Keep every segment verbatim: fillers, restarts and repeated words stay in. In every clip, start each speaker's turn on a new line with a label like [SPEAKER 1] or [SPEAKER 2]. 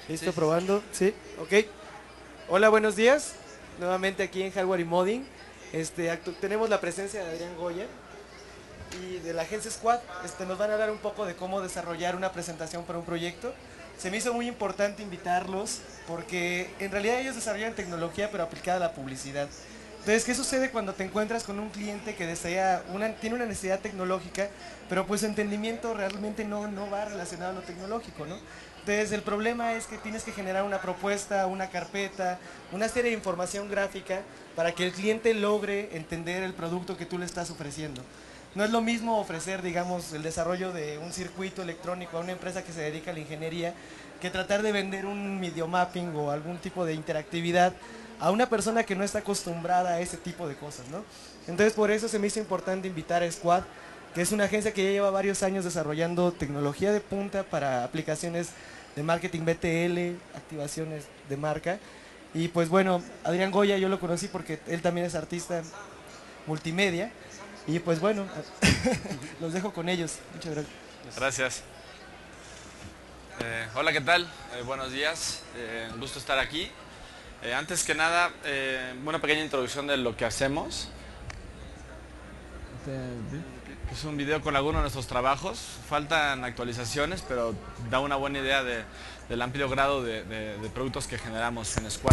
[SPEAKER 1] Listo,
[SPEAKER 2] Sí, sí,
[SPEAKER 1] probando. Sí, ok. Hola, buenos días. Nuevamente aquí en Hardware y Modding. Este, actu- tenemos la presencia de Adrián Goya y de la agencia Squad. Este, nos van a hablar un poco de cómo desarrollar una presentación para un proyecto. Se me hizo muy importante invitarlos porque en realidad ellos desarrollan tecnología pero aplicada a la publicidad. Entonces, ¿qué sucede cuando te encuentras con un cliente que desea una, tiene una necesidad tecnológica, pero pues su entendimiento realmente no, no va relacionado a lo tecnológico, ¿no? Entonces, el problema es que tienes que generar una propuesta, una carpeta, una serie de información gráfica para que el cliente logre entender el producto que tú le estás ofreciendo. No es lo mismo ofrecer, digamos, el desarrollo de un circuito electrónico a una empresa que se dedica a la ingeniería que tratar de vender un videomapping o algún tipo de interactividad a una persona que no está acostumbrada a ese tipo de cosas, ¿no? Entonces, por eso se me hizo importante invitar a Squad, que es una agencia que ya lleva varios años desarrollando tecnología de punta para aplicaciones de marketing B T L, activaciones de marca. Y pues bueno, Adrián Goya yo lo conocí porque él también es artista multimedia. Y pues bueno, los dejo con ellos. Muchas gracias.
[SPEAKER 2] Gracias. Eh, hola, ¿qué tal? Eh, buenos días. Eh, un gusto estar aquí. Eh, antes que nada, eh, una pequeña introducción de lo que hacemos. Es un video con algunos de nuestros trabajos. Faltan actualizaciones, pero da una buena idea de, del amplio grado de, de, de productos que generamos en Squad.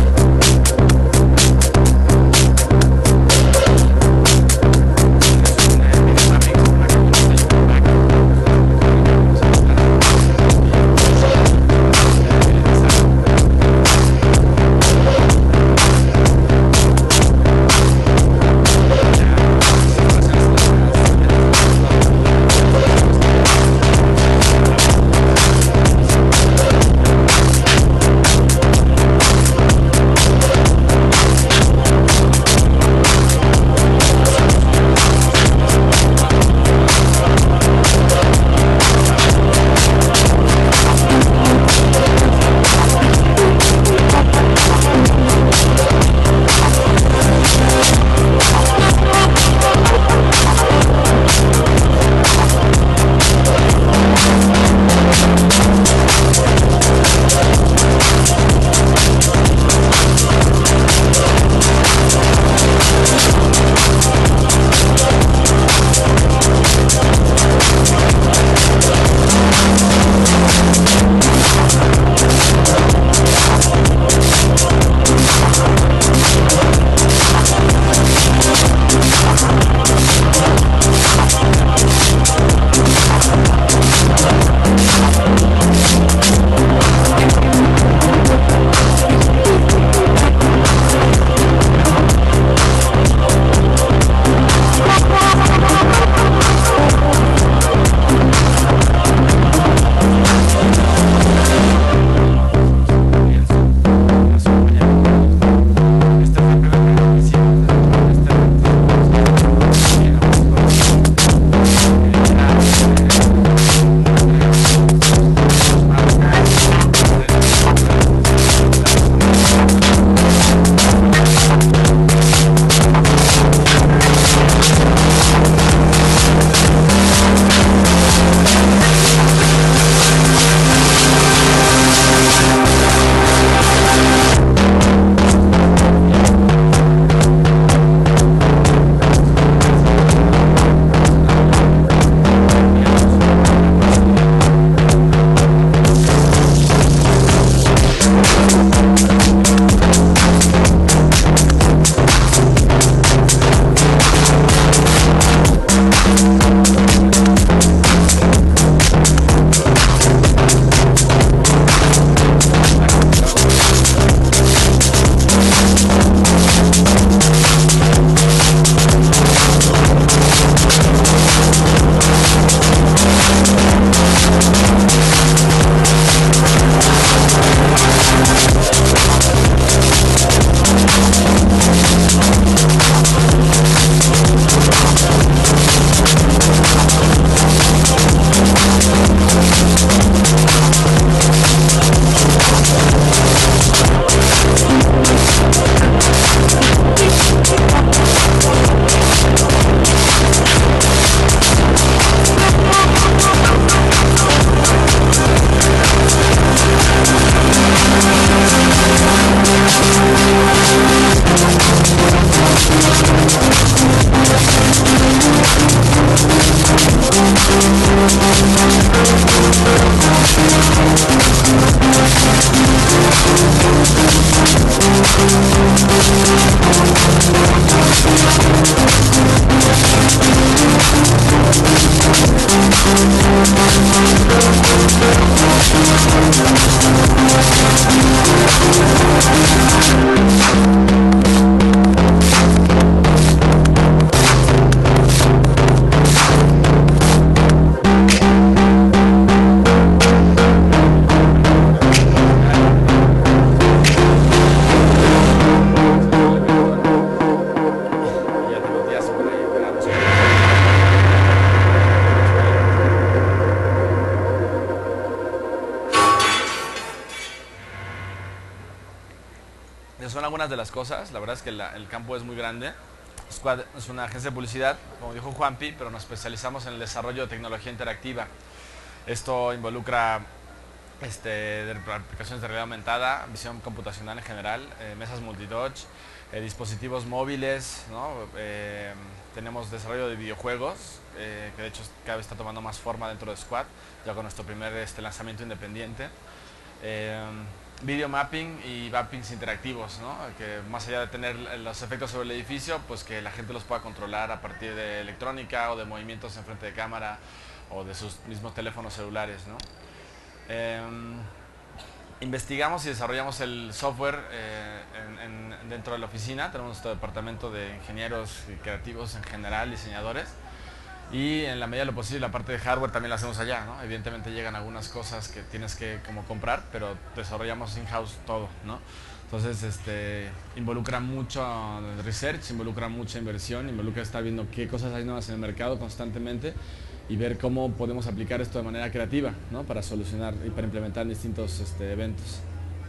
[SPEAKER 2] Son algunas de las cosas. La verdad es que la, el campo es muy grande. Squad es una agencia de publicidad, como dijo Juanpi, pero nos especializamos en el desarrollo de tecnología interactiva. Esto involucra este, de aplicaciones de realidad aumentada, visión computacional en general, eh, mesas multitouch, eh, dispositivos móviles, ¿no? eh, tenemos desarrollo de videojuegos, eh, que de hecho cada vez está tomando más forma dentro de Squad, ya con nuestro primer este, lanzamiento independiente. Eh, video mapping y mappings interactivos, ¿no? Que más allá de tener los efectos sobre el edificio, pues que la gente los pueda controlar a partir de electrónica o de movimientos en frente de cámara o de sus mismos teléfonos celulares, ¿no? Eh, investigamos y desarrollamos el software eh, en, en, dentro de la oficina. Tenemos nuestro departamento de ingenieros y creativos en general, diseñadores. Y en la medida de lo posible la parte de hardware también la hacemos allá, ¿no? Evidentemente llegan algunas cosas que tienes que como comprar, pero desarrollamos in-house todo, ¿no? Entonces este, involucra mucho research, involucra mucha inversión, involucra estar viendo qué cosas hay nuevas en el mercado constantemente y ver cómo podemos aplicar esto de manera creativa, ¿no? Para solucionar y para implementar distintos este, eventos.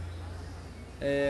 [SPEAKER 2] Eh,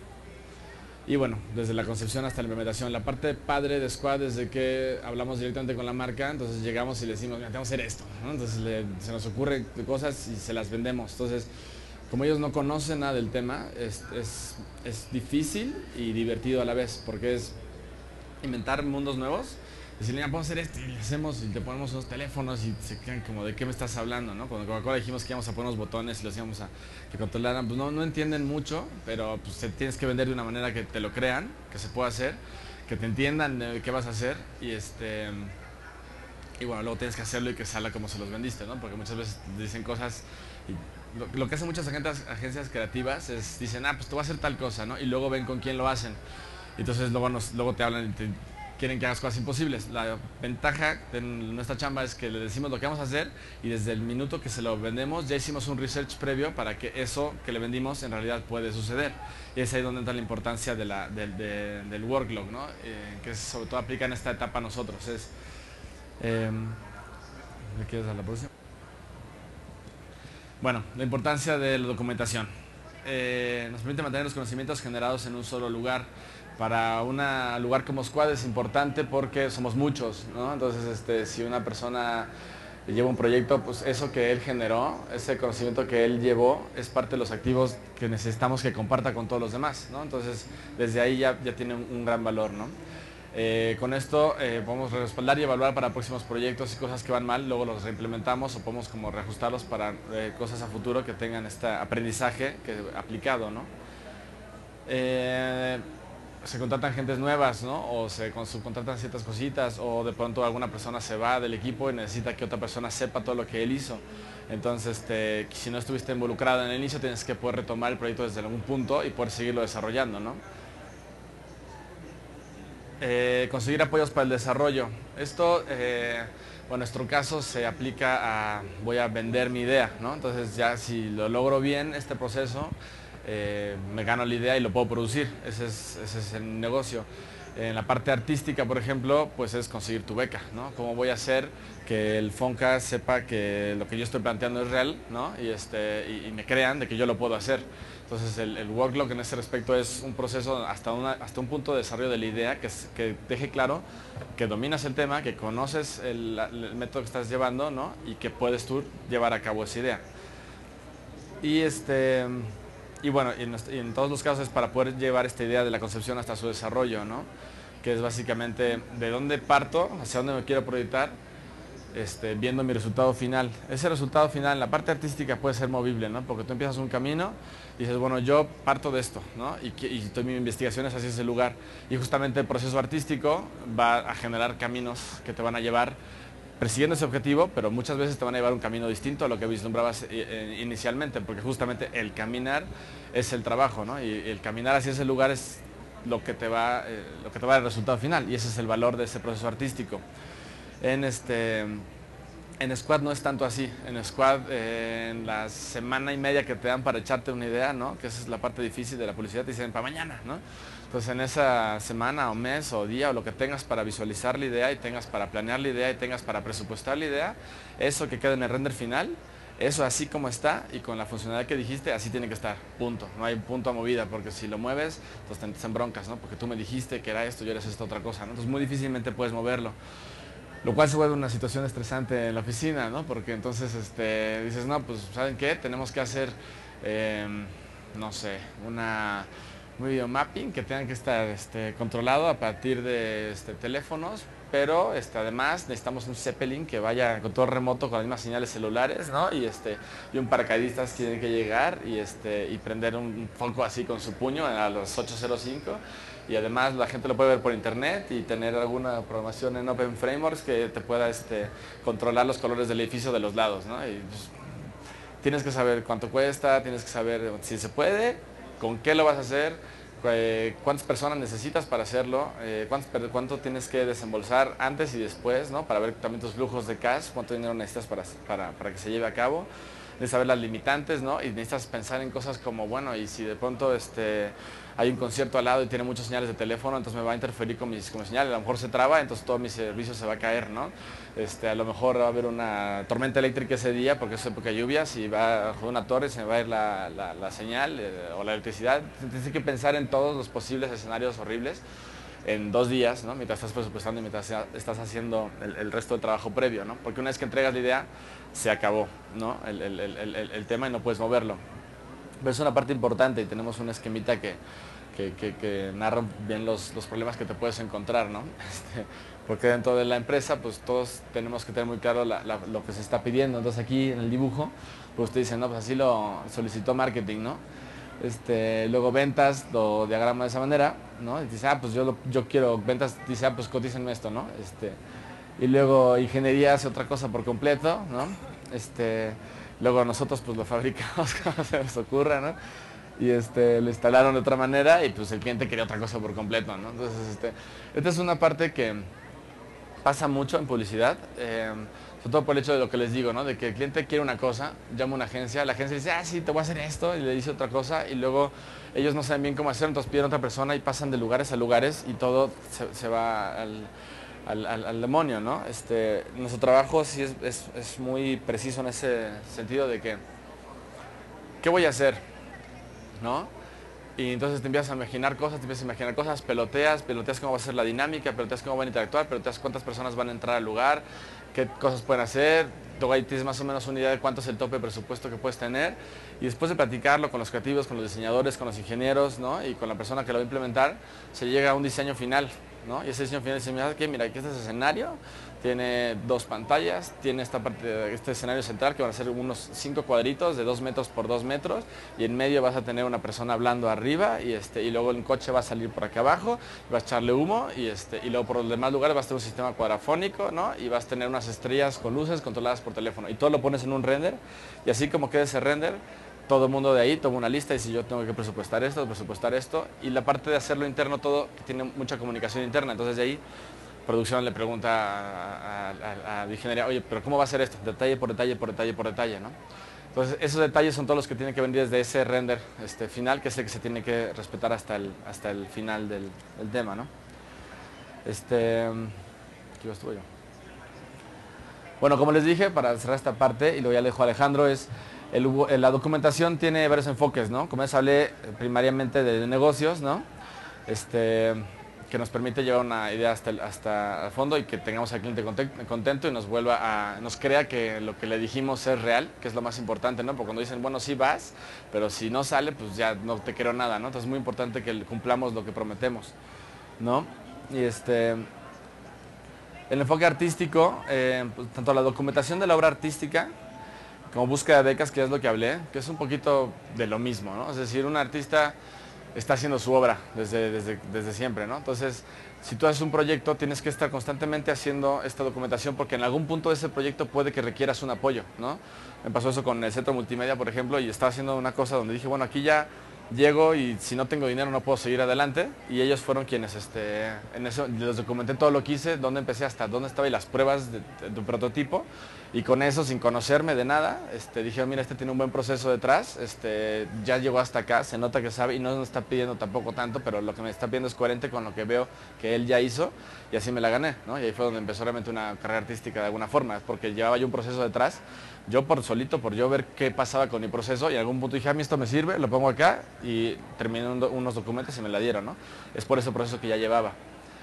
[SPEAKER 2] Y bueno, desde la concepción hasta la implementación. La parte padre de Squad es de que hablamos directamente con la marca, entonces llegamos y le decimos, mira, tenemos que hacer esto, ¿no? Entonces le, se nos ocurre cosas y se las vendemos. Entonces, como ellos no conocen nada del tema, es, es, es difícil y divertido a la vez, porque es inventar mundos nuevos. Decirle, mira, podemos hacer esto y le hacemos y te ponemos unos teléfonos y se quedan como, ¿de qué me estás hablando? ¿No? Cuando Coca-Cola dijimos que íbamos a poner unos botones y los íbamos a que controlaran, pues no, no entienden mucho, pero pues te tienes que vender de una manera que te lo crean, que se pueda hacer, que te entiendan de qué vas a hacer y este y bueno, luego tienes que hacerlo y que salga como se los vendiste, ¿no? Porque muchas veces dicen cosas y lo, lo que hacen muchas agencias, agencias creativas es, dicen, ah, pues te voy a hacer tal cosa, ¿no? Y luego ven con quién lo hacen. Y entonces luego, nos, luego te hablan y te quieren que hagas cosas imposibles. La ventaja de nuestra chamba es que le decimos lo que vamos a hacer y desde el minuto que se lo vendemos ya hicimos un research previo para que eso que le vendimos en realidad puede suceder. Y es ahí donde entra la importancia de la, de, de, del workload, ¿no? Eh, que sobre todo aplica en esta etapa a nosotros. Es, eh, ¿me quieres dar la próxima? Bueno, la importancia de la documentación. Eh, nos permite mantener los conocimientos generados en un solo lugar. Para un lugar como Squad es importante porque somos muchos, ¿no? Entonces, este, si una persona lleva un proyecto, pues eso que él generó, ese conocimiento que él llevó, es parte de los activos que necesitamos que comparta con todos los demás, ¿no? Entonces, desde ahí ya, ya tiene un, un gran valor, ¿no? Eh, con esto eh, podemos respaldar y evaluar para próximos proyectos y cosas que van mal, luego los reimplementamos o podemos como reajustarlos para eh, cosas a futuro que tengan este aprendizaje que, aplicado, ¿no? Eh, se contratan gentes nuevas, ¿no? O se subcontratan ciertas cositas o de pronto alguna persona se va del equipo y necesita que otra persona sepa todo lo que él hizo. Entonces, este, si no estuviste involucrado en el inicio, tienes que poder retomar el proyecto desde algún punto y poder seguirlo desarrollando, ¿no? Eh, conseguir apoyos para el desarrollo. Esto, eh, bueno, en nuestro caso se aplica a, voy a vender mi idea, ¿no? Entonces ya si lo logro bien este proceso, eh, me gano la idea y lo puedo producir. Ese es, ese es el negocio. En la parte artística, por ejemplo, pues es conseguir tu beca, ¿no? ¿Cómo voy a hacer que el FONCA sepa que lo que yo estoy planteando es real, ¿no? Y, este, y, y me crean de que yo lo puedo hacer. Entonces el, el workload en ese respecto es un proceso hasta, una, hasta un punto de desarrollo de la idea que, que deje claro que dominas el tema, que conoces el, el método que estás llevando, ¿no? Y que puedes tú llevar a cabo esa idea. Y, este, y bueno, y en, y en todos los casos es para poder llevar esta idea de la concepción hasta su desarrollo, ¿no? Que es básicamente de dónde parto, hacia dónde me quiero proyectar, Este, viendo mi resultado final. Ese resultado final en la parte artística puede ser movible, ¿no? Porque tú empiezas un camino y dices, bueno, yo parto de esto, ¿no? Y, y todas mis investigaciones hacia ese lugar. Y justamente el proceso artístico va a generar caminos que te van a llevar persiguiendo ese objetivo, pero muchas veces te van a llevar un camino distinto a lo que vislumbrabas eh, inicialmente, porque justamente el caminar es el trabajo, ¿no? Y el caminar hacia ese lugar es lo que te va, eh, lo que te va a dar el resultado final, y ese es el valor de ese proceso artístico. En este... En Squad no es tanto así. En Squad, eh, en la semana y media que te dan para echarte una idea, ¿no? Que esa es la parte difícil de la publicidad, te dicen para mañana, ¿no? Entonces en esa semana o mes o día o lo que tengas para visualizar la idea y tengas para planear la idea y tengas para presupuestar la idea, eso que queda en el render final, eso así como está y con la funcionalidad que dijiste, así tiene que estar, punto. No hay punto a movida, porque si lo mueves, entonces te metes en broncas, ¿no? Porque tú me dijiste que era esto y eres esta otra cosa, ¿no? Entonces muy difícilmente puedes moverlo. Lo cual se vuelve una situación estresante en la oficina, ¿no? Porque entonces este, dices, no, pues, ¿saben qué? Tenemos que hacer, eh, no sé, una, un video mapping que tenga que estar este, controlado a partir de este, teléfonos, pero este, además necesitamos un Zeppelin que vaya con todo remoto con las mismas señales celulares, ¿no? Y, este, y un paracaidistas que tiene que llegar y, este, y prender un foco así con su puño a los ocho cero cinco. Y además la gente lo puede ver por internet y tener alguna programación en Open Frameworks que te pueda este, controlar los colores del edificio de los lados, ¿no? Y, pues, tienes que saber cuánto cuesta, tienes que saber si se puede, con qué lo vas a hacer, eh, cuántas personas necesitas para hacerlo, eh, cuánto, cuánto tienes que desembolsar antes y después, ¿no? Para ver también tus flujos de cash, cuánto dinero necesitas para, para, para que se lleve a cabo. Necesitas saber las limitantes, ¿no? Y necesitas pensar en cosas como, bueno, y si de pronto este, hay un concierto al lado y tiene muchas señales de teléfono, entonces me va a interferir con mis, con mis señales, a lo mejor se traba, entonces todo mi servicio se va a caer, ¿no? Este, a lo mejor va a haber una tormenta eléctrica ese día, porque es época de lluvias, y va a joder una torre, se me va a ir la, la, la señal eh, o la electricidad. Tienes que pensar en todos los posibles escenarios horribles en dos días, ¿no? Mientras estás presupuestando y mientras estás haciendo el, el resto del trabajo previo, ¿no? Porque una vez que entregas la idea, se acabó, ¿no? el, el, el, el, el tema y no puedes moverlo. Pero es una parte importante y tenemos un esquemita que, que, que, que narra bien los, los problemas que te puedes encontrar, ¿no? Este, porque dentro de la empresa, pues todos tenemos que tener muy claro la, la, lo que se está pidiendo. Entonces aquí en el dibujo, pues usted dice, no, pues así lo solicitó marketing, ¿no? Este, luego ventas lo diagrama de esa manera, ¿no? Y dice, ah, pues yo, lo, yo quiero ventas, dice, ah, pues cotícenme esto, ¿no? Este, y luego ingeniería hace otra cosa por completo, ¿no? Este, luego nosotros pues lo fabricamos como se nos ocurra, ¿no? Y este, lo instalaron de otra manera y pues el cliente quería otra cosa por completo, ¿no? Entonces, este, esta es una parte que pasa mucho en publicidad, eh, sobre todo por el hecho de lo que les digo, ¿no? De que el cliente quiere una cosa, llama a una agencia, la agencia dice, ah, sí, te voy a hacer esto, y le dice otra cosa, y luego ellos no saben bien cómo hacerlo, entonces piden a otra persona y pasan de lugares a lugares y todo se, se va al... Al, al, al demonio, ¿no? Este, nuestro trabajo sí es, es, es muy preciso en ese sentido de que, ¿qué voy a hacer? ¿No? Y entonces te empiezas a imaginar cosas, te empiezas a imaginar cosas, peloteas, peloteas cómo va a ser la dinámica, peloteas cómo van a interactuar, peloteas cuántas personas van a entrar al lugar, qué cosas pueden hacer, luego ahí tienes más o menos una idea de cuánto es el tope de presupuesto que puedes tener, y después de platicarlo con los creativos, con los diseñadores, con los ingenieros, ¿no? Y con la persona que lo va a implementar, se llega a un diseño final, ¿no? Y ese diseño final dice, mira, ¿qué? Mira, aquí este es escenario, tiene dos pantallas, tiene esta parte, este escenario central que van a ser unos cinco cuadritos de dos metros por dos metros y en medio vas a tener una persona hablando arriba y, este, y luego el coche va a salir por aquí abajo, vas a echarle humo y, este, y luego por los demás lugares vas a tener un sistema cuadrafónico, ¿no? Y vas a tener unas estrellas con luces controladas por teléfono y todo lo pones en un render y así como quede ese render, todo el mundo de ahí toma una lista y dice yo tengo que presupuestar esto, presupuestar esto y la parte de hacerlo interno todo tiene mucha comunicación interna, entonces de ahí producción le pregunta a, a, a, a ingeniería, oye, pero ¿cómo va a ser esto? Detalle por detalle, por detalle, por detalle, ¿no? Entonces esos detalles son todos los que tienen que venir desde ese render este, final, que es el que se tiene que respetar hasta el, hasta el final del, del tema, ¿no? Este, ¿qué estuvo yo? Bueno, como les dije, para cerrar esta parte, y luego ya le dejo a Alejandro, es el, la documentación tiene varios enfoques, ¿no? Como les hablé primariamente de negocios, ¿no? Este, que nos permite llevar una idea hasta el, hasta el fondo y que tengamos al cliente contento y nos vuelva a, nos crea que lo que le dijimos es real, que es lo más importante, ¿no? Porque cuando dicen, bueno, sí vas, pero si no sale, pues ya no te quiero nada, ¿no? Entonces es muy importante que cumplamos lo que prometemos, ¿no? Y este, el enfoque artístico, eh, pues, tanto la documentación de la obra artística como búsqueda de becas, que es lo que hablé, que es un poquito de lo mismo, ¿no? Es decir, un artista está haciendo su obra desde, desde, desde siempre, ¿no? Entonces, si tú haces un proyecto, tienes que estar constantemente haciendo esta documentación porque en algún punto de ese proyecto puede que requieras un apoyo, ¿no? Me pasó eso con el Centro Multimedia, por ejemplo, y estaba haciendo una cosa donde dije, bueno, aquí ya llego y si no tengo dinero no puedo seguir adelante, y ellos fueron quienes, este, en eso, les documenté todo lo que hice, dónde empecé, hasta dónde estaba y las pruebas de, de tu prototipo, y con eso, sin conocerme de nada, este, dije, mira, este tiene un buen proceso detrás, este, ya llegó hasta acá, se nota que sabe y no me está pidiendo tampoco tanto, pero lo que me está pidiendo es coherente con lo que veo que él ya hizo, y así me la gané, ¿no? Y ahí fue donde empezó realmente una carrera artística de alguna forma, porque llevaba yo un proceso detrás, yo por solito, por yo ver qué pasaba con mi proceso, y en algún punto dije, a mí esto me sirve, lo pongo acá, y terminé unos documentos y me la dieron, ¿no? Es por ese proceso que ya llevaba.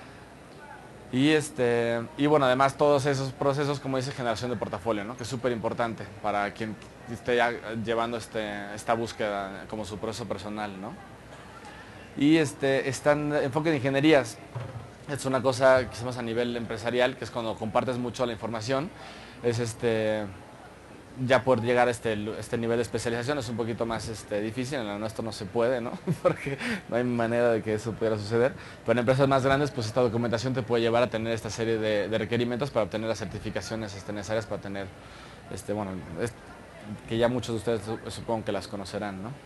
[SPEAKER 2] Y, este, y bueno, además todos esos procesos, como dice, generación de portafolio, ¿no? Que es súper importante para quien esté ya llevando este, esta búsqueda como su proceso personal, ¿no? Y este, están enfoque de ingenierías. Es una cosa que hacemos a nivel empresarial, que es cuando compartes mucho la información, es este... ya por llegar a este, este nivel de especialización es un poquito más este, difícil, en el nuestro no se puede, ¿no? Porque no hay manera de que eso pudiera suceder, pero en empresas más grandes pues esta documentación te puede llevar a tener esta serie de, de requerimientos para obtener las certificaciones este, necesarias para tener, este, bueno, es, que ya muchos de ustedes supongo que las conocerán, ¿no?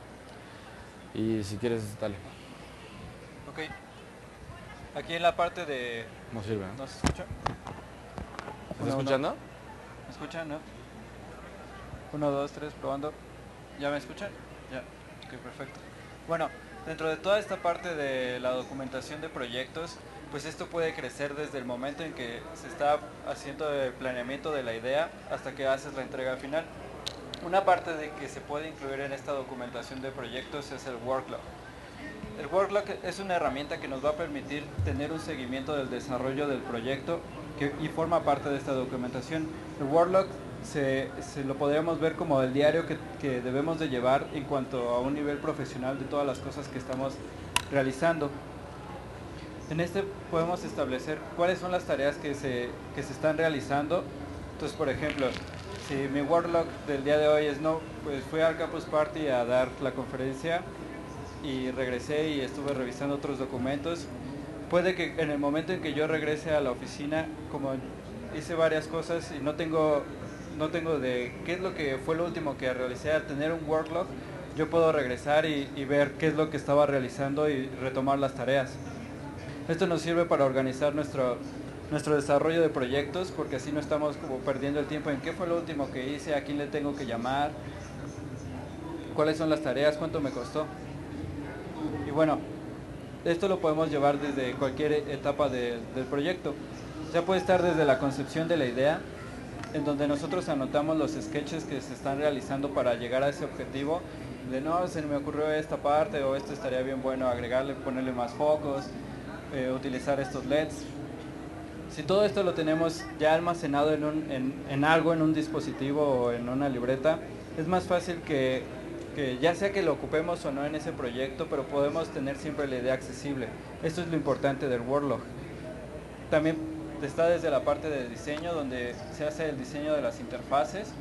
[SPEAKER 2] Y si quieres, dale.
[SPEAKER 3] Ok, aquí en la parte de...
[SPEAKER 2] No sirve, ¿no?
[SPEAKER 3] ¿No se escucha?
[SPEAKER 2] ¿Me estás escuchando?
[SPEAKER 3] ¿Me escuchan, no? Uno, dos, tres, probando. ¿Ya me escuchan? Ya, ok, perfecto. Bueno, dentro de toda esta parte de la documentación de proyectos, pues esto puede crecer desde el momento en que se está haciendo el planeamiento de la idea hasta que haces la entrega final. Una parte de que se puede incluir en esta documentación de proyectos es el workload. El workload es una herramienta que nos va a permitir tener un seguimiento del desarrollo del proyecto que, y forma parte de esta documentación. El workload Se, se lo podríamos ver como el diario que, que debemos de llevar en cuanto a un nivel profesional de todas las cosas que estamos realizando. En este podemos establecer cuáles son las tareas que se, que se están realizando. Entonces, por ejemplo, si mi workload del día de hoy es no, pues fui al Campus Party a dar la conferencia y regresé y estuve revisando otros documentos. Puede que en el momento en que yo regrese a la oficina, como hice varias cosas y no tengo... no tengo de qué es lo que fue lo último que realicé, al tener un workload yo puedo regresar y, y ver qué es lo que estaba realizando y retomar las tareas. Esto nos sirve para organizar nuestro, nuestro desarrollo de proyectos, porque así no estamos como perdiendo el tiempo en qué fue lo último que hice, a quién le tengo que llamar, cuáles son las tareas, cuánto me costó. Y bueno, esto lo podemos llevar desde cualquier etapa de, del proyecto. Ya puede estar desde la concepción de la idea, en donde nosotros anotamos los sketches que se están realizando para llegar a ese objetivo, de no, se me ocurrió esta parte o esto estaría bien bueno agregarle, ponerle más focos, eh, utilizar estos L E Ds. Si todo esto lo tenemos ya almacenado en, un, en, en algo, en un dispositivo o en una libreta, es más fácil que, que ya sea que lo ocupemos o no en ese proyecto, pero podemos tener siempre la idea accesible. Esto es lo importante del workload. También está desde la parte de diseño, donde se hace el diseño de las interfaces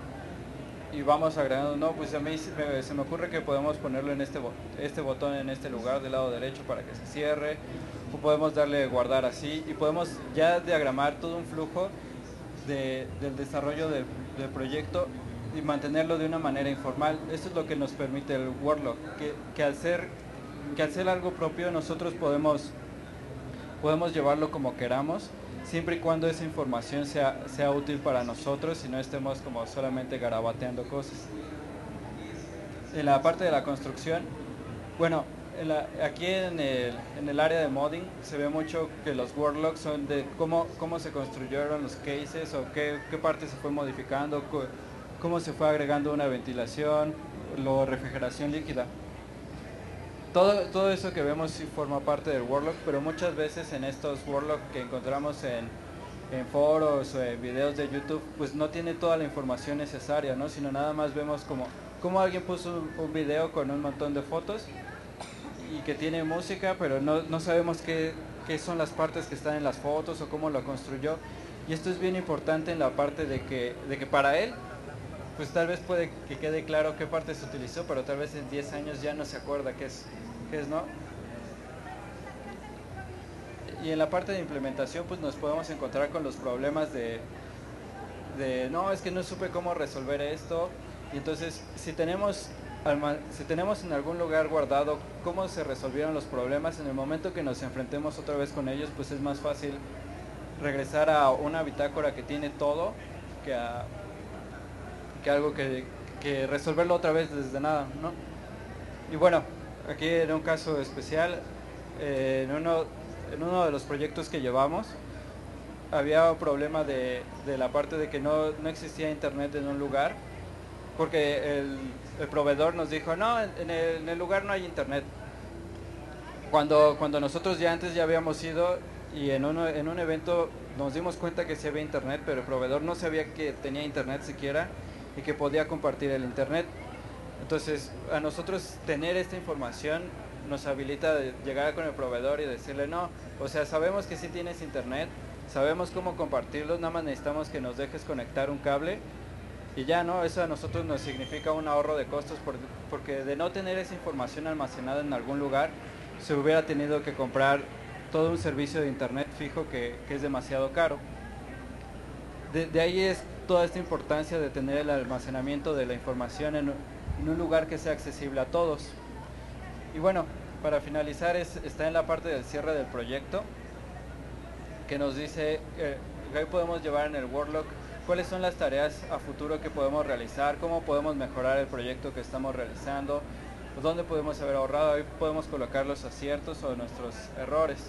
[SPEAKER 3] y vamos agregando, no, pues a mí se me, se me ocurre que podemos ponerlo en este, este botón en este lugar del lado derecho para que se cierre, o podemos darle guardar así y podemos ya diagramar todo un flujo de, del desarrollo del, del proyecto y mantenerlo de una manera informal. Esto es lo que nos permite el workload, que, que, al ser, que al ser algo propio nosotros podemos, podemos llevarlo como queramos, siempre y cuando esa información sea, sea útil para nosotros y no estemos como solamente garabateando cosas. En la parte de la construcción, bueno, en la, aquí en el, en el área de modding se ve mucho que los worklogs son de cómo, cómo se construyeron los cases o qué, qué parte se fue modificando, cómo se fue agregando una ventilación, la refrigeración líquida. Todo, todo eso que vemos sí forma parte del workload, pero muchas veces en estos worklogs que encontramos en, en foros o en videos de YouTube, pues no tiene toda la información necesaria, ¿no? Sino nada más vemos como, como alguien puso un, un video con un montón de fotos y que tiene música, pero no, no sabemos qué, qué son las partes que están en las fotos o cómo lo construyó. Y esto es bien importante en la parte de que, de que para él, pues tal vez puede que quede claro qué parte se utilizó, pero tal vez en diez años ya no se acuerda qué es, qué es no. Y en la parte de implementación pues nos podemos encontrar con los problemas de, de no, es que no supe cómo resolver esto. Y entonces si tenemos, si tenemos en algún lugar guardado cómo se resolvieron los problemas, en el momento que nos enfrentemos otra vez con ellos, pues es más fácil regresar a una bitácora que tiene todo que, a, que algo que, que resolverlo otra vez desde nada, ¿no? Y bueno, aquí en un caso especial, eh, en, uno, en uno de los proyectos que llevamos, había un problema de, de la parte de que no, no existía internet en un lugar, porque el, el proveedor nos dijo, no, en el, en el lugar no hay internet. Cuando, cuando nosotros ya antes ya habíamos ido y en, uno, en un evento nos dimos cuenta que sí había internet, pero el proveedor no sabía que tenía internet siquiera y que podía compartir el internet. Entonces, a nosotros tener esta información nos habilita de llegar con el proveedor y decirle, no, o sea, sabemos que sí tienes internet, sabemos cómo compartirlo, nada más necesitamos que nos dejes conectar un cable y ya, ¿no? Eso a nosotros nos significa un ahorro de costos por, porque de no tener esa información almacenada en algún lugar, se hubiera tenido que comprar todo un servicio de internet fijo que, que es demasiado caro. De, de ahí es toda esta importancia de tener el almacenamiento de la información en, en un lugar que sea accesible a todos. Y bueno, para finalizar es, está en la parte del cierre del proyecto, que nos dice eh, que ahí podemos llevar en el Workload cuáles son las tareas a futuro que podemos realizar, cómo podemos mejorar el proyecto que estamos realizando, dónde podemos haber ahorrado, ahí podemos colocar los aciertos o nuestros errores.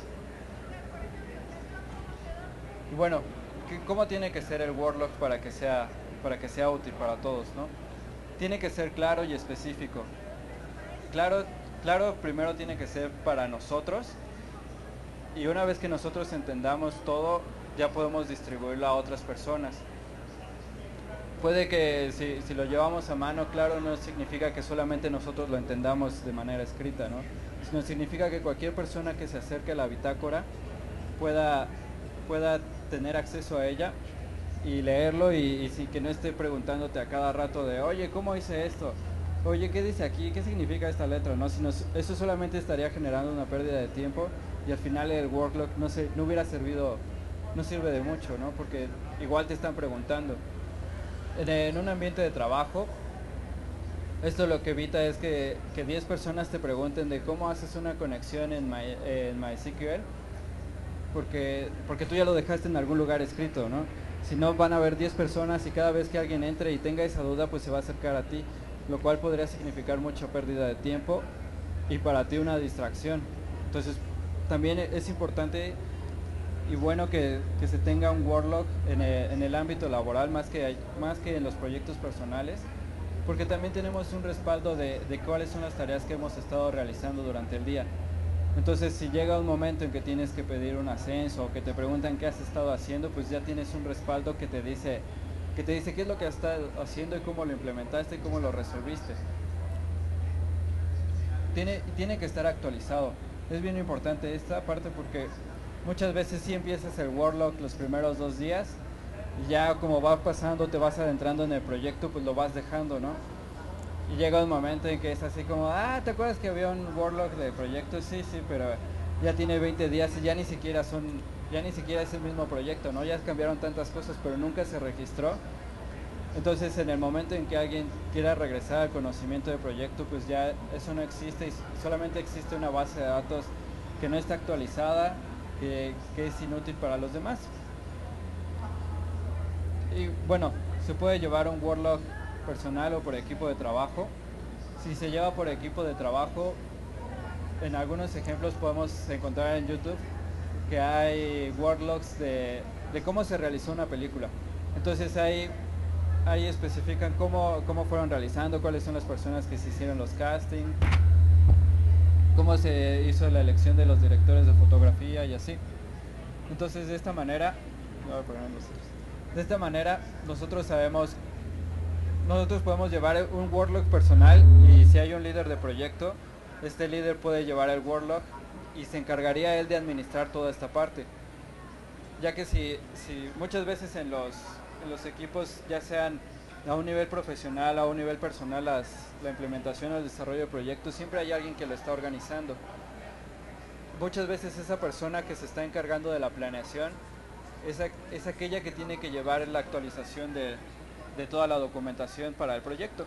[SPEAKER 3] Y bueno, ¿cómo tiene que ser el Workload para que sea, para que sea útil para todos, ¿no? Tiene que ser claro y específico. Claro, claro, primero tiene que ser para nosotros, y una vez que nosotros entendamos todo, ya podemos distribuirlo a otras personas. Puede que si, si lo llevamos a mano, claro, no significa que solamente nosotros lo entendamos de manera escrita, ¿no? Sino significa que cualquier persona que se acerque a la bitácora pueda, pueda tener acceso a ella y leerlo, y, y sí, que no esté preguntándote a cada rato de, oye, ¿cómo hice esto? Oye, ¿qué dice aquí? ¿Qué significa esta letra? ¿No? Sino, eso solamente estaría generando una pérdida de tiempo y al final el Workload no, se, no hubiera servido, no sirve de mucho, ¿no? Porque igual te están preguntando. En, en un ambiente de trabajo, esto lo que evita es que, que diez personas te pregunten de cómo haces una conexión en, My, en MySQL, porque, porque tú ya lo dejaste en algún lugar escrito, ¿no? Si no, van a haber diez personas y cada vez que alguien entre y tenga esa duda, pues se va a acercar a ti, lo cual podría significar mucha pérdida de tiempo y para ti una distracción. Entonces, también es importante y bueno que, que se tenga un Workload en el, en el ámbito laboral más que, más que en los proyectos personales, porque también tenemos un respaldo de, de cuáles son las tareas que hemos estado realizando durante el día. Entonces, si llega un momento en que tienes que pedir un ascenso o que te preguntan qué has estado haciendo, pues ya tienes un respaldo que te dice, que te dice qué es lo que has estado haciendo y cómo lo implementaste y cómo lo resolviste. Tiene, tiene que estar actualizado. Es bien importante esta parte porque muchas veces sí empiezas el Workload los primeros dos días y ya como va pasando, te vas adentrando en el proyecto, pues lo vas dejando, ¿no? Y llega un momento en que es así como, ah, ¿te acuerdas que había un Workload de proyecto? Sí, sí, pero ya tiene veinte días y ya ni siquiera son, ya ni siquiera es el mismo proyecto, ¿no? Ya cambiaron tantas cosas, pero nunca se registró. Entonces, en el momento en que alguien quiera regresar al conocimiento del proyecto, pues ya eso no existe y solamente existe una base de datos que no está actualizada, que, que es inútil para los demás. Y bueno, se puede llevar un Workload personal o por equipo de trabajo. Si se lleva por equipo de trabajo, en algunos ejemplos podemos encontrar en YouTube que hay Workloads de, de cómo se realizó una película. Entonces ahí, ahí especifican cómo, cómo fueron realizando, cuáles son las personas que se hicieron los castings, cómo se hizo la elección de los directores de fotografía y así. Entonces de esta manera, de esta manera nosotros sabemos, nosotros podemos llevar un Workload personal y si hay un líder de proyecto, este líder puede llevar el Workload y se encargaría él de administrar toda esta parte. Ya que si, si muchas veces en los, en los equipos, ya sean a un nivel profesional, a un nivel personal, las, la implementación o el desarrollo de proyectos, siempre hay alguien que lo está organizando. Muchas veces esa persona que se está encargando de la planeación es, es aquella que tiene que llevar la actualización de, de toda la documentación para el proyecto.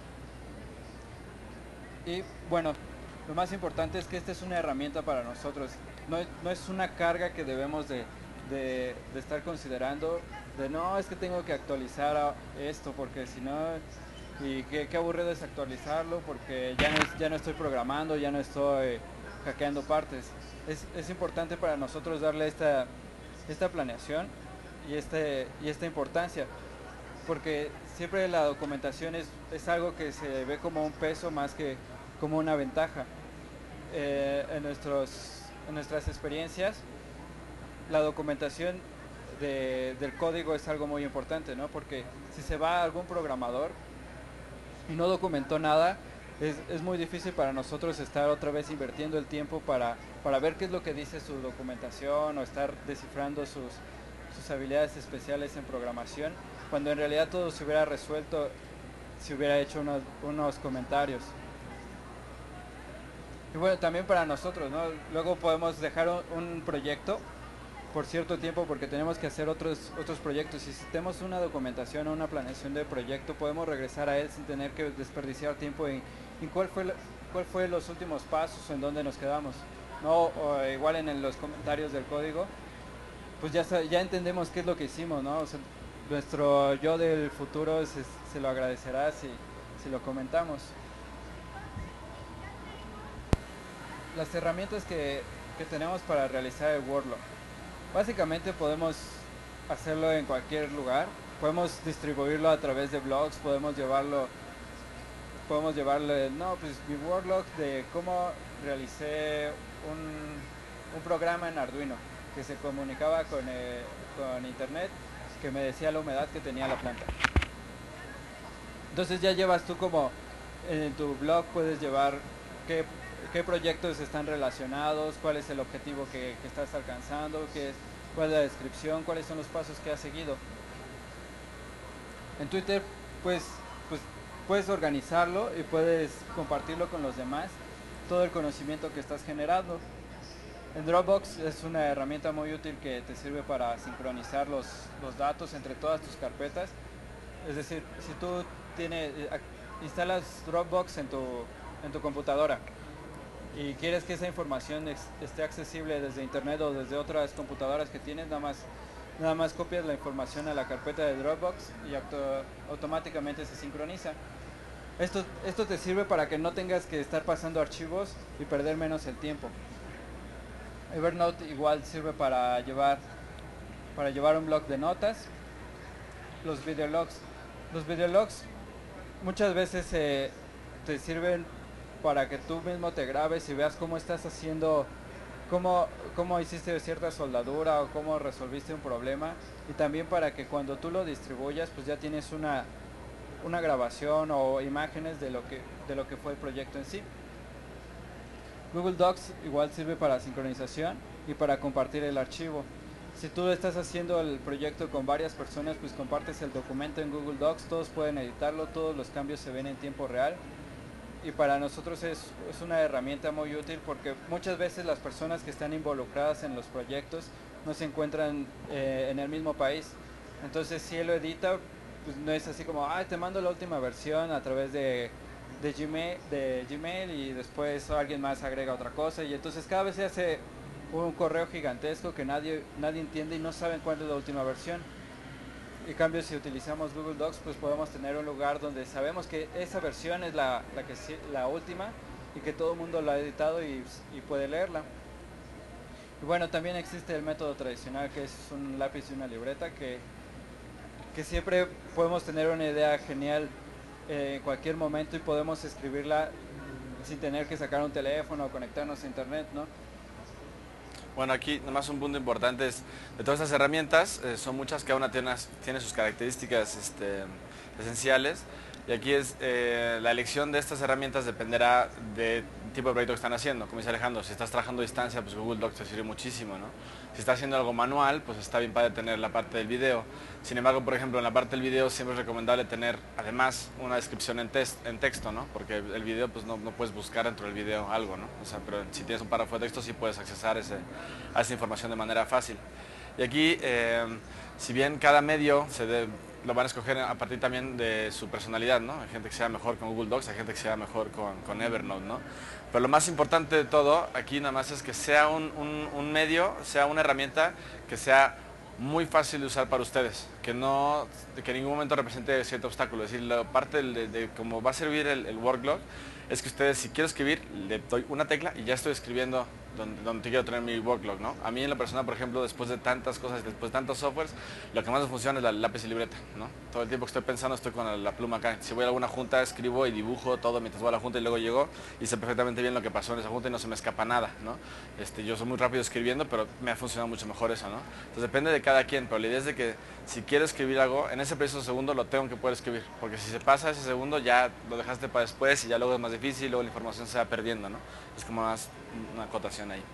[SPEAKER 3] Y bueno, lo más importante es que esta es una herramienta para nosotros, no, no es una carga que debemos de, de, de estar considerando, de no, es que tengo que actualizar esto porque si no, y qué, qué aburrido es actualizarlo porque ya no, ya no estoy programando, ya no estoy hackeando partes. Es, es importante para nosotros darle esta, esta planeación y, este, y esta importancia, porque siempre la documentación es, es algo que se ve como un peso más que como una ventaja. Eh, en, nuestros, en nuestras experiencias, la documentación de, del código es algo muy importante, ¿no? Porque si se va a algún programador y no documentó nada, es, es muy difícil para nosotros estar otra vez invirtiendo el tiempo para, para ver qué es lo que dice su documentación o estar descifrando sus, sus habilidades especiales en programación, cuando en realidad todo se hubiera resuelto si hubiera hecho unos, unos comentarios. Y bueno, también para nosotros, ¿no? Luego podemos dejar un, un proyecto por cierto tiempo porque tenemos que hacer otros otros proyectos, y si tenemos una documentación o una planeación de proyecto podemos regresar a él sin tener que desperdiciar tiempo en, en cuál fue la, cuál fue los últimos pasos, en dónde nos quedamos, no, o igual en, en los comentarios del código pues ya ya entendemos qué es lo que hicimos, ¿no? O sea, nuestro yo del futuro se, se lo agradecerá si, si lo comentamos. Las herramientas que, que tenemos para realizar el workflow. Básicamente podemos hacerlo en cualquier lugar, podemos distribuirlo a través de blogs, podemos llevarlo, podemos llevarle, no, pues mi workflow de cómo realicé un, un programa en Arduino que se comunicaba con, eh, con internet, que me decía la humedad que tenía la planta. Entonces ya llevas tú como, en tu blog puedes llevar qué qué proyectos están relacionados, cuál es el objetivo que, que estás alcanzando, qué, cuál es la descripción, cuáles son los pasos que has seguido. En Twitter pues, pues puedes organizarlo y puedes compartirlo con los demás, todo el conocimiento que estás generando. En Dropbox es una herramienta muy útil que te sirve para sincronizar los, los datos entre todas tus carpetas. Es decir, si tú tienes, instalas Dropbox en tu, en tu computadora y quieres que esa información ex, esté accesible desde internet o desde otras computadoras que tienes, nada más, nada más copias la información a la carpeta de Dropbox y auto, automáticamente se sincroniza. Esto, esto te sirve para que no tengas que estar pasando archivos y perder menos el tiempo. Evernote igual sirve para llevar, para llevar un blog de notas. Los videologs. Los videologs muchas veces eh, te sirven para que tú mismo te grabes y veas cómo estás haciendo, cómo, cómo hiciste cierta soldadura o cómo resolviste un problema, y también para que cuando tú lo distribuyas pues ya tienes una, una grabación o imágenes de lo que, de lo que fue el proyecto en sí. Google Docs igual sirve para sincronización y para compartir el archivo. Si tú estás haciendo el proyecto con varias personas, pues compartes el documento en Google Docs, todos pueden editarlo, todos los cambios se ven en tiempo real. Y para nosotros es, es una herramienta muy útil porque muchas veces las personas que están involucradas en los proyectos no se encuentran eh, en el mismo país. Entonces si él lo edita, pues no es así como, ah, te mando la última versión a través de, de, Gmail, de Gmail y después alguien más agrega otra cosa. Y entonces cada vez se hace un correo gigantesco que nadie, nadie entiende y no saben cuál es la última versión. En cambio, si utilizamos Google Docs, pues podemos tener un lugar donde sabemos que esa versión es la, la, que, la última y que todo el mundo la ha editado y, y puede leerla. Y bueno, también existe el método tradicional, que es un lápiz y una libreta, que, que siempre podemos tener una idea genial eh, en cualquier momento y podemos escribirla sin tener que sacar un teléfono o conectarnos a internet, ¿no?
[SPEAKER 2] Bueno, aquí nomás un punto importante es, de todas estas herramientas, eh, son muchas, cada una tiene, tiene sus características este, esenciales, y aquí es, eh, la elección de estas herramientas dependerá de tipo de proyecto que están haciendo. Como dice Alejandro, si estás trabajando a distancia, pues Google Docs te sirve muchísimo, ¿no? Si estás haciendo algo manual, pues está bien para tener la parte del video. Sin embargo, por ejemplo, en la parte del video siempre es recomendable tener, además, una descripción en, test, en texto, ¿no? Porque el video, pues no, no puedes buscar dentro del video algo, ¿no? O sea, pero si tienes un párrafo de texto, sí puedes accesar ese, a esa información de manera fácil. Y aquí, eh, si bien cada medio se de, lo van a escoger a partir también de su personalidad, ¿no? Hay gente que sea mejor con Google Docs, hay gente que sea mejor con, con Evernote, ¿no? Pero lo más importante de todo aquí nada más es que sea un, un, un medio, sea una herramienta que sea muy fácil de usar para ustedes, que no, que en ningún momento represente cierto obstáculo. Es decir, la parte de, de cómo va a servir el, el workload es que ustedes, si quiero escribir, le doy una tecla y ya estoy escribiendo donde, donde quiero tener mi workload, ¿no? A mí en la persona, por ejemplo, después de tantas cosas, después de tantos softwares, lo que más me funciona es la lápiz y libreta, ¿no? Todo el tiempo que estoy pensando estoy con la, la pluma acá. Si voy a alguna junta, escribo y dibujo todo mientras voy a la junta y luego llego y sé perfectamente bien lo que pasó en esa junta y no se me escapa nada, ¿no? Este, yo soy muy rápido escribiendo, pero me ha funcionado mucho mejor eso, ¿no? Entonces depende de cada quien, pero la idea es de que si quiero escribir algo, en ese preciso segundo lo tengo que poder escribir, porque si se pasa ese segundo ya lo dejaste para después y ya luego es más difícil y luego la información se va perdiendo, ¿no? Es como más una acotación ahí.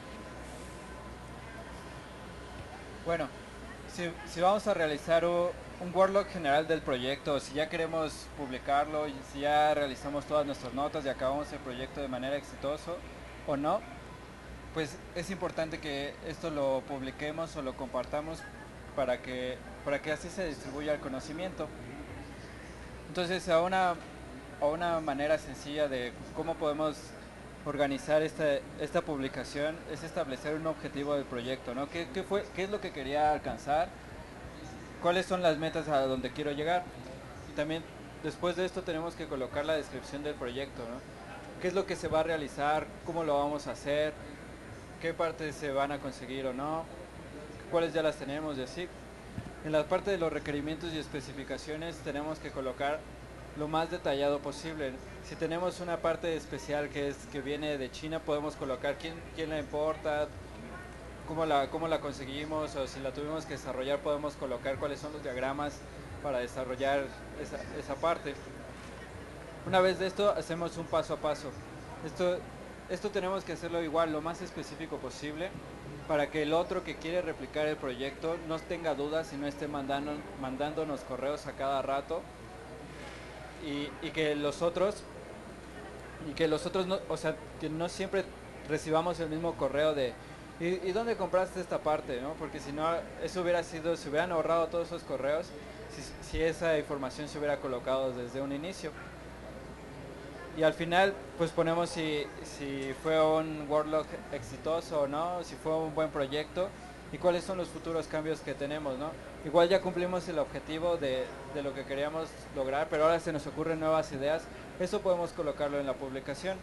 [SPEAKER 3] Bueno, si, si vamos a realizar un, un workload general del proyecto, si ya queremos publicarlo, si ya realizamos todas nuestras notas y acabamos el proyecto de manera exitosa o no, pues es importante que esto lo publiquemos o lo compartamos para que, para que así se distribuya el conocimiento. Entonces, a una, a una manera sencilla de cómo podemos organizar esta, esta publicación es establecer un objetivo del proyecto, ¿no? ¿Qué, qué, fue, ¿Qué es lo que quería alcanzar? ¿Cuáles son las metas a donde quiero llegar? Y también después de esto tenemos que colocar la descripción del proyecto, ¿no? ¿Qué es lo que se va a realizar? ¿Cómo lo vamos a hacer? ¿Qué partes se van a conseguir o no? ¿Cuáles ya las tenemos y así? En la parte de los requerimientos y especificaciones tenemos que colocar lo más detallado posible. Si tenemos una parte especial que es que viene de China, podemos colocar quién, quién la importa, cómo la, cómo la conseguimos, o si la tuvimos que desarrollar podemos colocar cuáles son los diagramas para desarrollar esa, esa parte. Una vez de esto hacemos un paso a paso. Esto, esto tenemos que hacerlo igual, lo más específico posible, para que el otro que quiere replicar el proyecto no tenga dudas y no esté mandando, mandándonos correos a cada rato. Y, y que los otros y que los otros no, o sea, que no siempre recibamos el mismo correo de ¿y, y dónde compraste esta parte? ¿no? Porque si no, eso hubiera sido, se hubieran ahorrado todos esos correos si, si esa información se hubiera colocado desde un inicio. Y al final pues ponemos si, si fue un workload exitoso o no, si fue un buen proyecto y cuáles son los futuros cambios que tenemos, ¿no? Igual ya cumplimos el objetivo de, de lo que queríamos lograr, pero ahora se nos ocurren nuevas ideas. Eso podemos colocarlo en la publicación.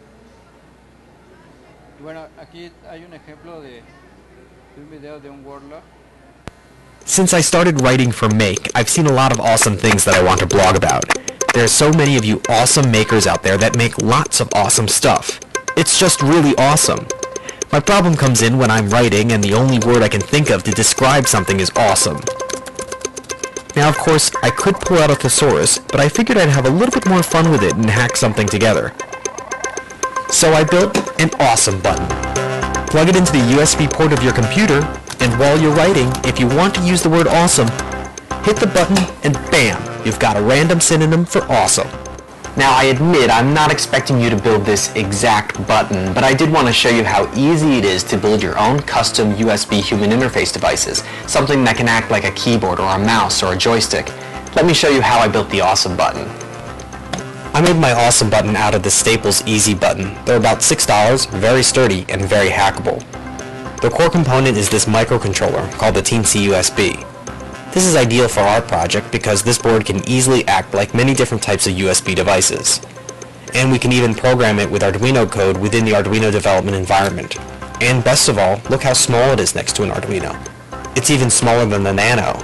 [SPEAKER 3] Y bueno, aquí hay un ejemplo de, de un video de un workload.
[SPEAKER 4] Since I started writing for Make, I've seen a lot of awesome things that I want to blog about. There are so many of you awesome makers out there that make lots of awesome stuff. It's just really awesome. My problem comes in when I'm writing and the only word I can think of to describe something is awesome. Now, of course, I could pull out a thesaurus, but I figured I'd have a little bit more fun with it and hack something together. So I built an awesome button. Plug it into the U S B port of your computer, and while you're writing, if you want to use the word awesome, hit the button and bam, you've got a random synonym for awesome. Now, I admit I'm not expecting you to build this exact button, but I did want to show you how easy it is to build your own custom U S B human interface devices, something that can act like a keyboard or a mouse or a joystick. Let me show you how I built the awesome button. I made my awesome button out of the Staples Easy button. They're about six dollars, very sturdy, and very hackable. The core component is this microcontroller called the Teensy U S B. This is ideal for our project because this board can easily act like many different types of U S B devices. And we can even program it with Arduino code within the Arduino development environment. And best of all, look how small it is next to an Arduino. It's even smaller than the Nano.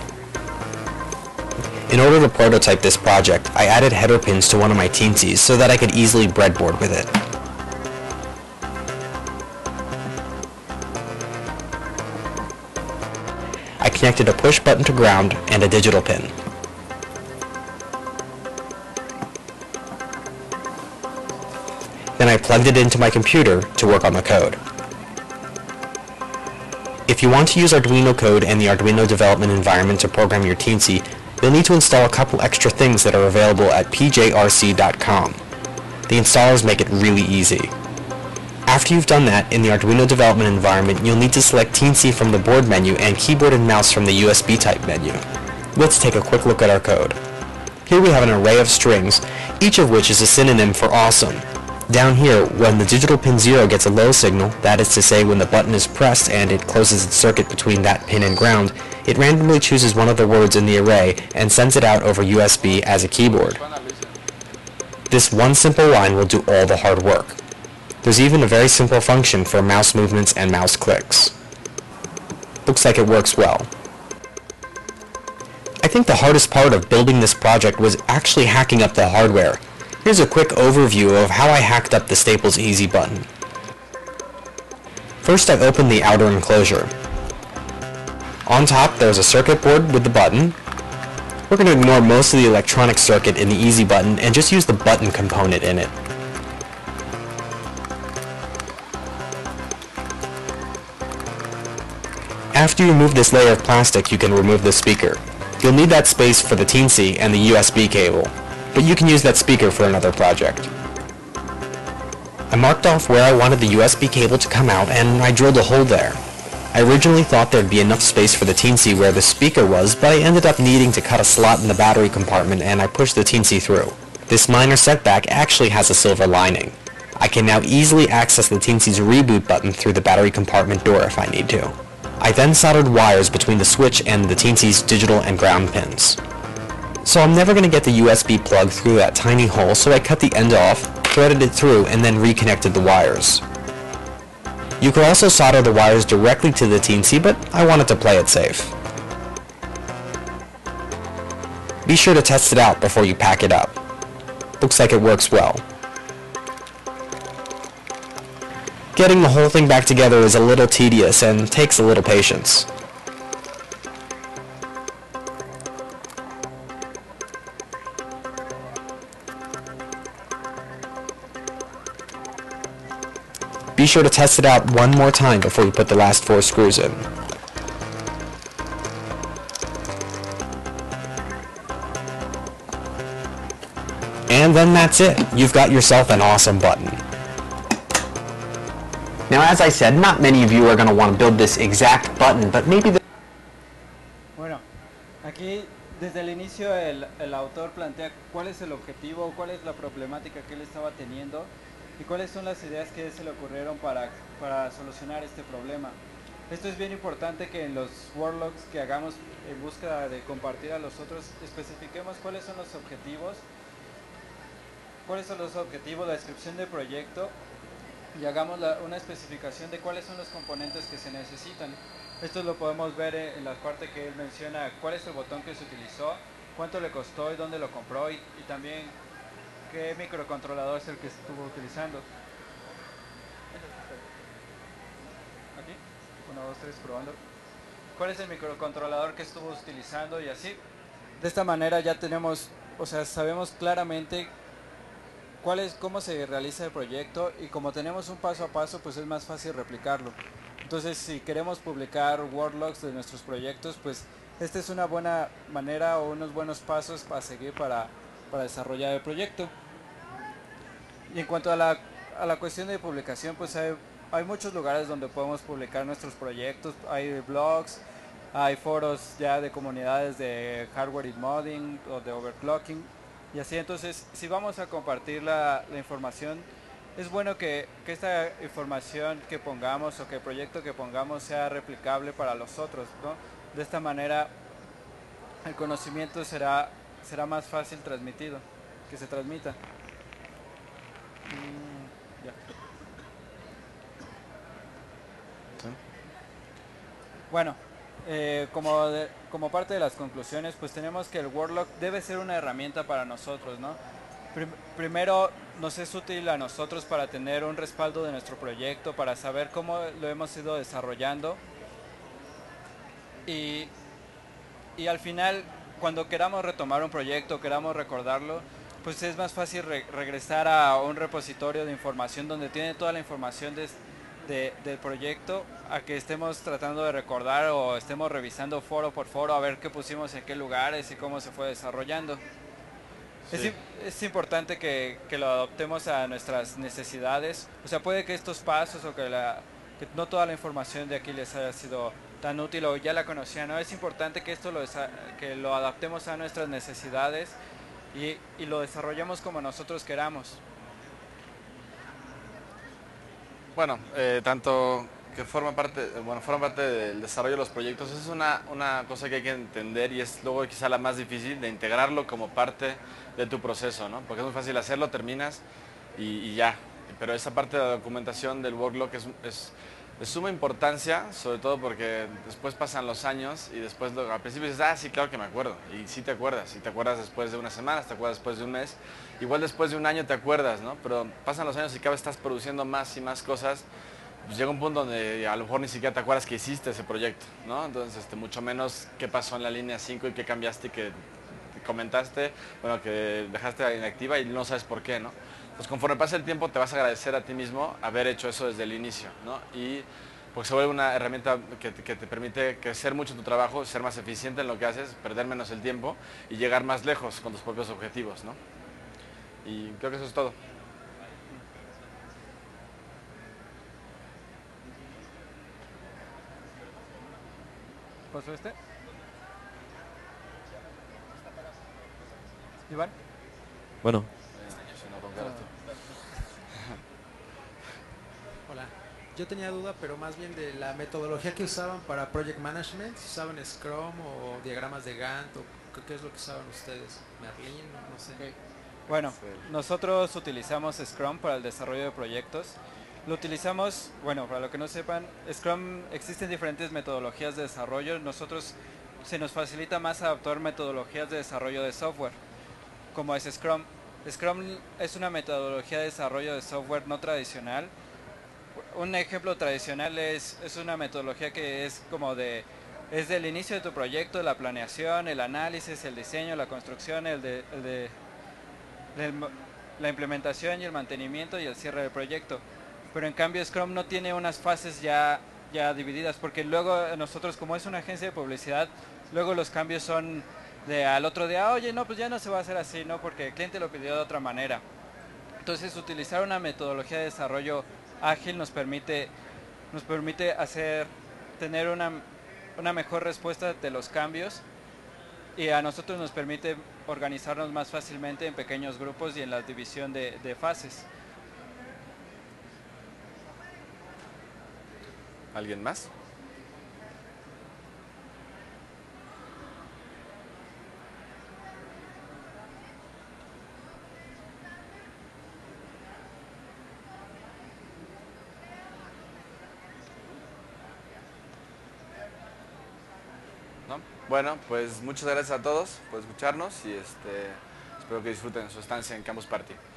[SPEAKER 4] In order to prototype this project, I added header pins to one of my Teensies so that I could easily breadboard with it. I connected a push button to ground and a digital pin. Then I I plugged it into my computer to work on the code. If you want to use Arduino code and the Arduino development environment to program your Teensy, you'll need to install a couple extra things that are available at p j r c dot com. The installers make it really easy. After you've done that, in the Arduino development environment, you'll need to select Teensy from the board menu and keyboard and mouse from the U S B type menu. Let's take a quick look at our code. Here we have an array of strings, each of which is a synonym for awesome. Down here, when the digital pin zero gets a low signal, that is to say when the button is pressed and it closes its circuit between that pin and ground, it randomly chooses one of the words in the array and sends it out over U S B as a keyboard. This one simple line will do all the hard work. There's even a very simple function for mouse movements and mouse clicks. Looks like it works well. I think the hardest part of building this project was actually hacking up the hardware. Here's a quick overview of how I hacked up the Staples Easy button. First, I opened the outer enclosure. On top, there's a circuit board with the button. We're going to ignore most of the electronic circuit in the Easy button and just use the button component in it. After you remove this layer of plastic, you can remove the speaker. You'll need that space for the Teensy and the U S B cable, but you can use that speaker for another project. I marked off where I wanted the U S B cable to come out and I drilled a hole there. I originally thought there'd be enough space for the Teensy where the speaker was, but I ended up needing to cut a slot in the battery compartment and I pushed the Teensy through. This minor setback actually has a silver lining. I can now easily access the Teensy's reboot button through the battery compartment door if I need to. I then soldered wires between the switch and the Teensy's digital and ground pins. So I'm never going to get the U S B plug through that tiny hole, so I cut the end off, threaded it through, and then reconnected the wires. You could also solder the wires directly to the Teensy, but I wanted to play it safe. Be sure to test it out before you pack it up. Looks like it works well. Getting the whole thing back together is a little tedious and takes a little patience. Be sure to test it out one more time before you put the last four screws in. And then that's it. You've got yourself an awesome button. Now, as I said, not many of you are going to want to build this exact button, but maybe the...
[SPEAKER 3] Bueno, aquí desde el inicio el, el autor plantea cuál es el objetivo, cuál es la problemática que él estaba teniendo y cuáles son las ideas que se le ocurrieron para, para solucionar este problema. Esto es bien importante que en los worklogs que hagamos en búsqueda de compartir a los otros especifiquemos cuáles son los objetivos, cuáles son los objetivos, la descripción del proyecto y hagamos la, una especificación de cuáles son los componentes que se necesitan. Esto lo podemos ver en la parte que él menciona cuál es el botón que se utilizó, cuánto le costó y dónde lo compró y, y también qué microcontrolador es el que estuvo utilizando. Aquí, uno, dos, tres, probando. ¿Cuál es el microcontrolador que estuvo utilizando y así? De esta manera ya tenemos, o sea, sabemos claramente cuál es, cómo se realiza el proyecto y como tenemos un paso a paso, pues es más fácil replicarlo. Entonces, si queremos publicar worklogs de nuestros proyectos, pues esta es una buena manera o unos buenos pasos para seguir para, para desarrollar el proyecto. Y en cuanto a la, a la cuestión de publicación, pues hay, hay muchos lugares donde podemos publicar nuestros proyectos. Hay blogs, hay foros ya de comunidades de hardware y modding o de overclocking. Y así, entonces, si vamos a compartir la, la información, es bueno que, que esta información que pongamos o que el proyecto que pongamos sea replicable para los otros, ¿no? De esta manera, el conocimiento será, será más fácil transmitido, que se transmita. Mm, ya. ¿Sí? Bueno, eh, como, de, como parte de las conclusiones, pues tenemos que el worklog debe ser una herramienta para nosotros, ¿no? Prim primero, nos es útil a nosotros para tener un respaldo de nuestro proyecto, para saber cómo lo hemos ido desarrollando. Y, y al final, cuando queramos retomar un proyecto, queramos recordarlo, pues es más fácil re regresar a un repositorio de información donde tiene toda la información de, de, del proyecto, a que estemos tratando de recordar o estemos revisando foro por foro a ver qué pusimos en qué lugares y cómo se fue desarrollando. Sí. Es, es importante que, que lo adoptemos a nuestras necesidades. O sea, puede que estos pasos o que, la, que no toda la información de aquí les haya sido tan útil o ya la conocían, ¿no? Es importante que esto lo, que lo adaptemos a nuestras necesidades y, y lo desarrollemos como nosotros queramos.
[SPEAKER 2] Bueno, eh, tanto que forma parte, bueno, forma parte del desarrollo de los proyectos, es una, una cosa que hay que entender y es luego quizá la más difícil de integrarlo como parte de tu proceso, ¿no? Porque es muy fácil hacerlo, terminas y, y ya, pero esa parte de la documentación del workload es, es de suma importancia, sobre todo porque después pasan los años y después lo, al principio dices, ah, sí, claro que me acuerdo, y sí te acuerdas, y te acuerdas después de unas semanas, te acuerdas después de un mes, igual después de un año te acuerdas, ¿no? Pero pasan los años y cada vez estás produciendo más y más cosas, pues llega un punto donde a lo mejor ni siquiera te acuerdas que hiciste ese proyecto, ¿no? Entonces, este, mucho menos qué pasó en la línea cinco y qué cambiaste y que comentaste, bueno, que dejaste inactiva y no sabes por qué, ¿no? Pues conforme pasa el tiempo te vas a agradecer a ti mismo haber hecho eso desde el inicio, ¿no? Y porque se vuelve una herramienta que te, que te permite crecer mucho tu trabajo, ser más eficiente en lo que haces, perder menos el tiempo y llegar más lejos con tus propios objetivos, ¿no? Y creo que eso es todo.
[SPEAKER 3] ¿Pasó este? ¿Iván?
[SPEAKER 5] Bueno.
[SPEAKER 6] Hola. Yo tenía duda, pero más bien de la metodología que usaban para Project Management. Si usaban Scrum o diagramas de Gantt, o qué es lo que usaban ustedes. Merlin, no sé.
[SPEAKER 3] Okay. Bueno, nosotros utilizamos Scrum para el desarrollo de proyectos. Lo utilizamos, bueno, para lo que no sepan, Scrum, existen diferentes metodologías de desarrollo. Nosotros se nos facilita más adaptar metodologías de desarrollo de software, como es Scrum. Scrum es una metodología de desarrollo de software no tradicional. Un ejemplo tradicional es, es una metodología que es como de, es del inicio de tu proyecto, la planeación, el análisis, el diseño, la construcción, el de, el de el, la implementación y el mantenimiento y el cierre del proyecto. Pero en cambio Scrum no tiene unas fases ya, ya divididas, porque luego nosotros, como es una agencia de publicidad, luego los cambios son de al otro día, oye, no, pues ya no se va a hacer así, ¿no? Porque el cliente lo pidió de otra manera. Entonces, utilizar una metodología de desarrollo ágil nos permite, nos permite hacer, tener una, una mejor respuesta de los cambios, y a nosotros nos permite organizarnos más fácilmente en pequeños grupos y en la división de, de fases.
[SPEAKER 2] ¿Alguien más? ¿No? Bueno, pues muchas gracias a todos por escucharnos y este, espero que disfruten su estancia en Campus Party.